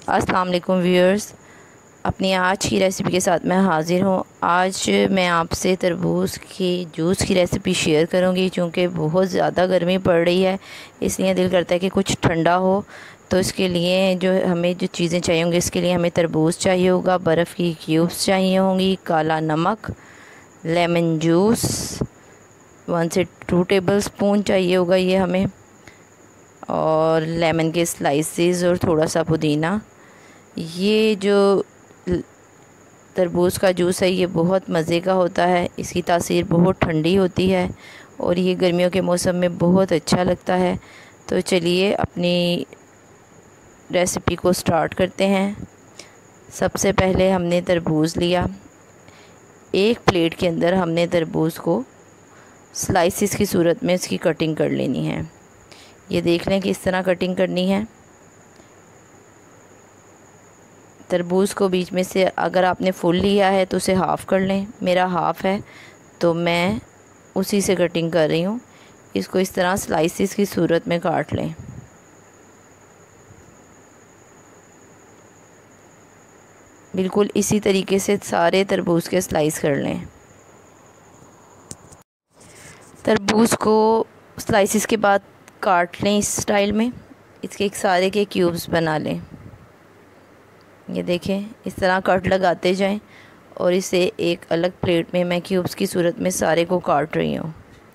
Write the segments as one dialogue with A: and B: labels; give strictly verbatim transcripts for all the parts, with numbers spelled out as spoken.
A: अस्सलाम वालेकुम व्यूअर्स, अपनी आज की रेसिपी के साथ मैं हाज़िर हूँ। आज मैं आपसे तरबूज़ की जूस की रेसिपी शेयर करूँगी। चूँकि बहुत ज़्यादा गर्मी पड़ रही है, इसलिए दिल करता है कि कुछ ठंडा हो। तो इसके लिए जो हमें जो चीज़ें चाहिए होंगी, इसके लिए हमें तरबूज़ चाहिए होगा, बर्फ़ की क्यूब्स चाहिए होंगी, काला नमक, लेमन जूस वन से टू टेबल स्पून चाहिए होगा ये हमें, और लेमन के स्लाइसेस और थोड़ा सा पुदीना। ये जो तरबूज़ का जूस है ये बहुत मज़े का होता है, इसकी तासीर बहुत ठंडी होती है और ये गर्मियों के मौसम में बहुत अच्छा लगता है। तो चलिए अपनी रेसिपी को स्टार्ट करते हैं। सबसे पहले हमने तरबूज़ लिया, एक प्लेट के अंदर हमने तरबूज़ को स्लाइसिस की सूरत में इसकी कटिंग कर लेनी है। ये देख लें कि इस तरह कटिंग करनी है। तरबूज़ को बीच में से अगर आपने फुल लिया है तो उसे हाफ़ कर लें। मेरा हाफ़ है तो मैं उसी से कटिंग कर रही हूँ। इसको इस तरह स्लाइसिस की सूरत में काट लें। बिल्कुल इसी तरीके से सारे तरबूज़ के स्लाइस कर लें। तरबूज़ को स्लाइसिस के बाद काट लें इस स्टाइल में। इसके एक सारे के क्यूब्स बना लें। ये देखें, इस तरह कट लगाते जाएं और इसे एक अलग प्लेट में मैं क्यूब्स की सूरत में सारे को काट रही हूँ।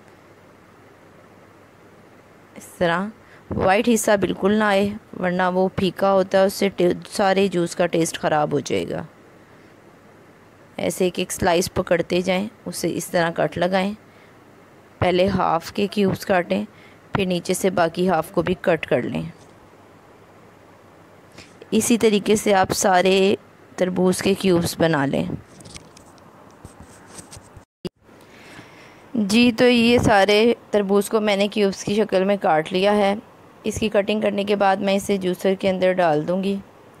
A: इस तरह वाइट हिस्सा बिल्कुल ना आए, वरना वो फीका होता है, उससे सारे जूस का टेस्ट ख़राब हो जाएगा। ऐसे एक एक स्लाइस पकड़ते जाएं, उसे इस तरह कट लगाएं। पहले हाफ़ के क्यूब्स काटें, फिर नीचे से बाकी हाफ़ को भी कट कर लें। इसी तरीके से आप सारे तरबूज़ के क्यूब्स बना लें। जी, तो ये सारे तरबूज़ को मैंने क्यूब्स की शक्ल में काट लिया है। इसकी कटिंग करने के बाद मैं इसे जूसर के अंदर डाल दूँगी।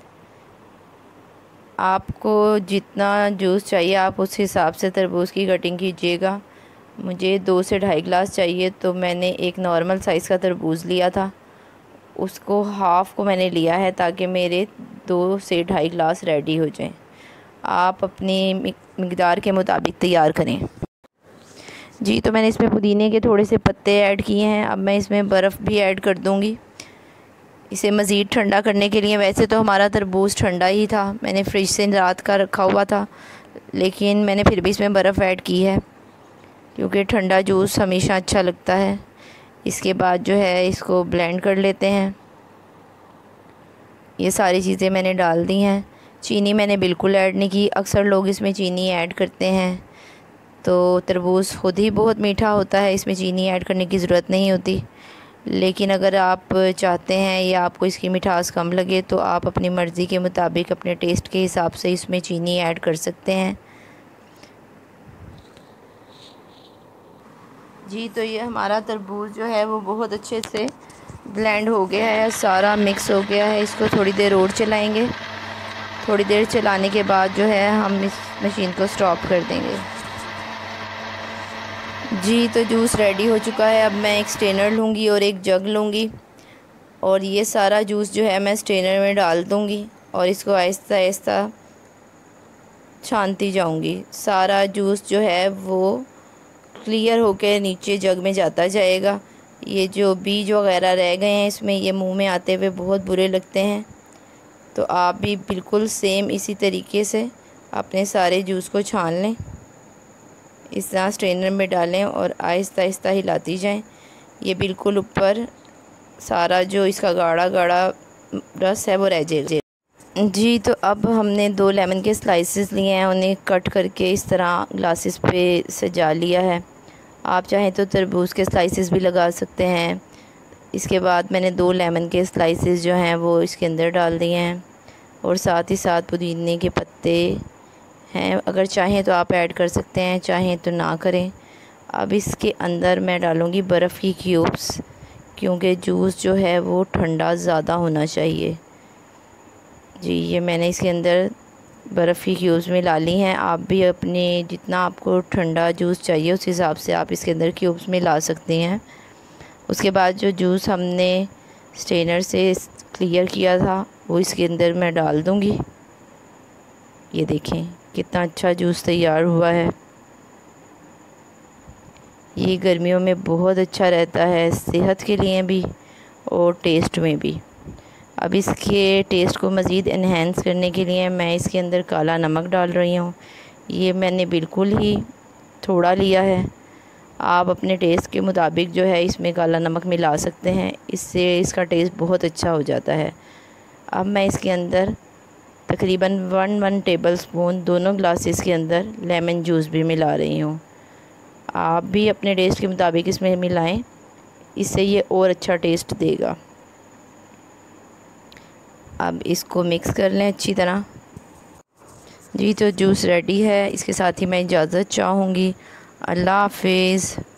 A: आपको जितना जूस चाहिए आप उस हिसाब से तरबूज़ की कटिंग कीजिएगा। मुझे दो से ढाई गिलास चाहिए, तो मैंने एक नॉर्मल साइज़ का तरबूज़ लिया था, उसको हाफ़ को मैंने लिया है ताकि मेरे दो से ढाई गिलास रेडी हो जाएं। आप अपनी मिक़दार के मुताबिक तैयार करें। जी, तो मैंने इसमें पुदीने के थोड़े से पत्ते ऐड किए हैं। अब मैं इसमें बर्फ़ भी ऐड कर दूँगी इसे मज़ीद ठंडा करने के लिए। वैसे तो हमारा तरबूज़ ठंडा ही था, मैंने फ्रिज से रात का रखा हुआ था, लेकिन मैंने फिर भी इसमें बर्फ़ ऐड की है क्योंकि ठंडा जूस हमेशा अच्छा लगता है। इसके बाद जो है इसको ब्लेंड कर लेते हैं। ये सारी चीज़ें मैंने डाल दी हैं। चीनी मैंने बिल्कुल ऐड नहीं की। अक्सर लोग इसमें चीनी ऐड करते हैं, तो तरबूज़ खुद ही बहुत मीठा होता है, इसमें चीनी ऐड करने की ज़रूरत नहीं होती। लेकिन अगर आप चाहते हैं या आपको इसकी मिठास कम लगे तो आप अपनी मर्ज़ी के मुताबिक अपने टेस्ट के हिसाब से इसमें चीनी ऐड कर सकते हैं। जी, तो ये हमारा तरबूज़ जो है वो बहुत अच्छे से ब्लेंड हो गया है, सारा मिक्स हो गया है। इसको थोड़ी देर और चलाएंगे। थोड़ी देर चलाने के बाद जो है हम इस मशीन को स्टॉप कर देंगे। जी, तो जूस रेडी हो चुका है। अब मैं एक स्ट्रेनर लूँगी और एक जग लूँगी और ये सारा जूस जो है मैं स्ट्रेनर में डाल दूँगी और इसको आहिस्ता आहिस्ता छानती जाऊँगी। सारा जूस जो है वो क्लियर होकर नीचे जग में जाता जाएगा। ये जो बीज वगैरह रह गए हैं इसमें, ये मुंह में आते हुए बहुत बुरे लगते हैं। तो आप भी बिल्कुल सेम इसी तरीके से अपने सारे जूस को छान लें। इस तरह स्ट्रेनर में डालें और आहिस्ता आहिस्ता हिलाती जाएं। ये बिल्कुल ऊपर सारा जो इसका गाढ़ा गाढ़ा रस है वो रह जाएगा। जी, तो अब हमने दो लेमन के स्लाइसेस लिए हैं, उन्हें कट करके इस तरह ग्लासेस पे सजा लिया है। आप चाहें तो तरबूज़ के स्लाइसेस भी लगा सकते हैं। इसके बाद मैंने दो लेमन के स्लाइसेस जो हैं वो इसके अंदर डाल दिए हैं और साथ ही साथ पुदीने के पत्ते हैं, अगर चाहें तो आप ऐड कर सकते हैं, चाहें तो ना करें। अब इसके अंदर मैं डालूँगी बर्फ़ की क्यूब्स, क्योंकि जूस जो है वो ठंडा ज़्यादा होना चाहिए। जी, ये मैंने इसके अंदर बर्फ़ की क्यूब्स मिला ली हैं। आप भी अपने जितना आपको ठंडा जूस चाहिए उस हिसाब से आप इसके अंदर क्यूब्स मिला सकती हैं। उसके बाद जो जूस हमने स्ट्रेनर से क्लियर किया था वो इसके अंदर मैं डाल दूँगी। ये देखें कितना अच्छा जूस तैयार हुआ है। ये गर्मियों में बहुत अच्छा रहता है, सेहत के लिए भी और टेस्ट में भी। अब इसके टेस्ट को मज़ीद इन्हेंस करने के लिए मैं इसके अंदर काला नमक डाल रही हूँ। ये मैंने बिल्कुल ही थोड़ा लिया है। आप अपने टेस्ट के मुताबिक जो है इसमें काला नमक मिला सकते हैं, इससे इसका टेस्ट बहुत अच्छा हो जाता है। अब मैं इसके अंदर तकरीबन वन वन टेबल स्पून दोनों ग्लासेस के अंदर लेमन जूस भी मिला रही हूँ। आप भी अपने टेस्ट के मुताबिक इसमें मिलाएं, इससे ये और अच्छा टेस्ट देगा। अब इसको मिक्स कर लें अच्छी तरह। जी तो जूस रेडी है, इसके साथ ही मैं इजाज़त चाहूँगी। अल्लाह हाफिज़।